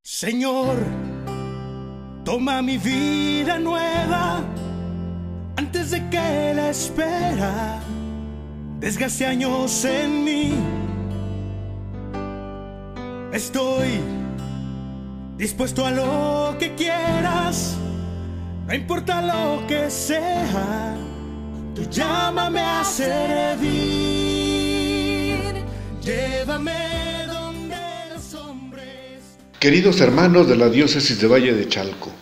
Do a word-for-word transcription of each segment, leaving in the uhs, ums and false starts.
Señor, toma mi vida nueva antes de que la espera desgaste años en mí. Estoy dispuesto a lo que quieras, no importa lo que sea, tú llámame a servir, llévame donde los hombres. Queridos hermanos de la diócesis de Valle de Chalco,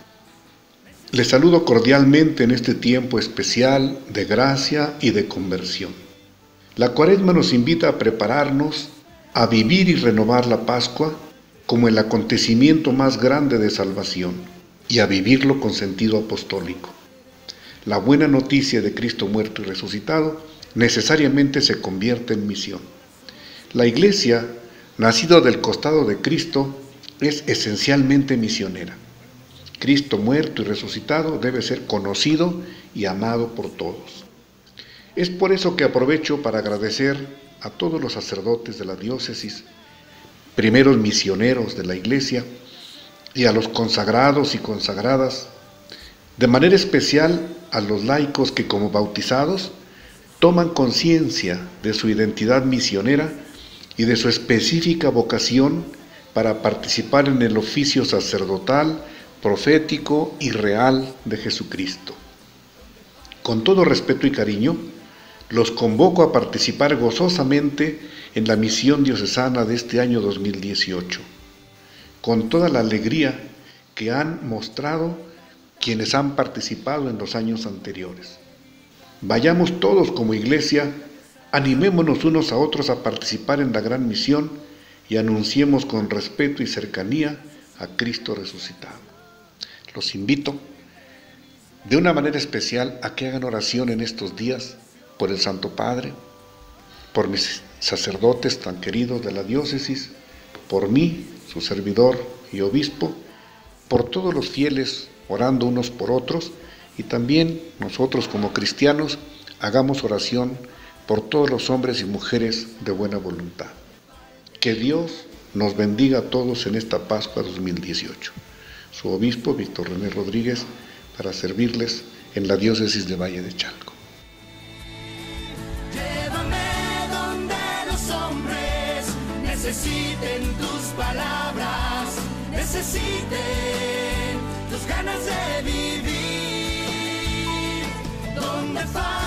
les saludo cordialmente en este tiempo especial de gracia y de conversión. La Cuaresma nos invita a prepararnos a vivir y renovar la Pascua como el acontecimiento más grande de salvación y a vivirlo con sentido apostólico. La buena noticia de Cristo muerto y resucitado necesariamente se convierte en misión. La Iglesia, nacida del costado de Cristo, es esencialmente misionera. Cristo muerto y resucitado debe ser conocido y amado por todos. Es por eso que aprovecho para agradecer a todos los sacerdotes de la diócesis, primeros misioneros de la Iglesia, y a los consagrados y consagradas, de manera especial a los laicos que como bautizados toman conciencia de su identidad misionera y de su específica vocación para participar en el oficio sacerdotal, profético y real de Jesucristo. Con todo respeto y cariño, los convoco a participar gozosamente en la misión diocesana de este año dos mil dieciocho, con toda la alegría que han mostrado quienes han participado en los años anteriores. Vayamos todos como Iglesia, animémonos unos a otros a participar en la gran misión y anunciemos con respeto y cercanía a Cristo resucitado. Los invito de una manera especial a que hagan oración en estos días por el Santo Padre, por mis sacerdotes tan queridos de la diócesis, por mí, su servidor y obispo, por todos los fieles orando unos por otros, y también nosotros como cristianos hagamos oración por todos los hombres y mujeres de buena voluntad. Que Dios nos bendiga a todos en esta Pascua dos mil dieciocho. Su obispo, Víctor René Rodríguez, para servirles en la diócesis de Valle de Chalco. Necesiten tus palabras, necesiten tus ganas de vivir, donde falta